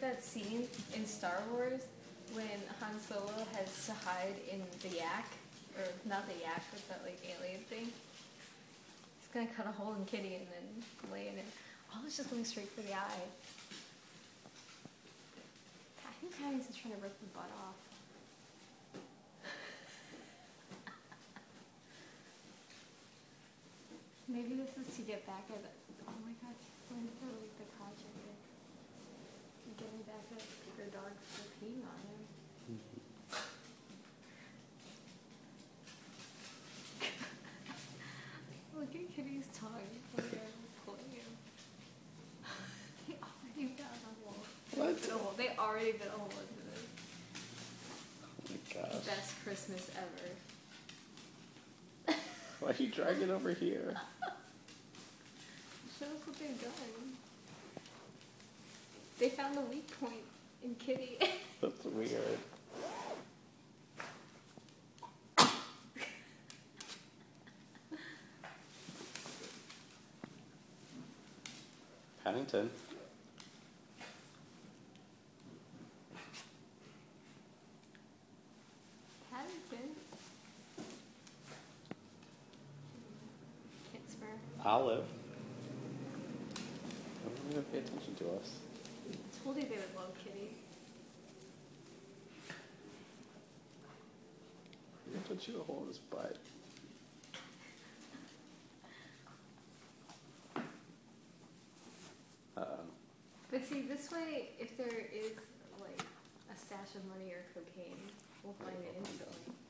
that scene in Star Wars when Han Solo has to hide in the yak, or not the yak, but that like alien thing. He's gonna cut a hole in Kitty and then lay in it. Oh, it's just going straight for the eye. I think Patty's just trying to rip the butt off. Maybe this is to get back at the, oh my god, when for like the project, getting back at your dog for peeing on him. Look at Kitty's tongue when they're pulling him. They already found a hole. What? They already bit a hole into this. Oh my gosh. Best Christmas ever. Why are you dragging over here? Show us what they've done. They found the weak point in Kitty. That's weird. Paddington. Paddington. Kitspur. Olive. They don't even pay attention to us. I told you they would love Kitty. They put you a hole in his butt. But see, this way, if there is like a stash of money or cocaine, we'll find it instantly.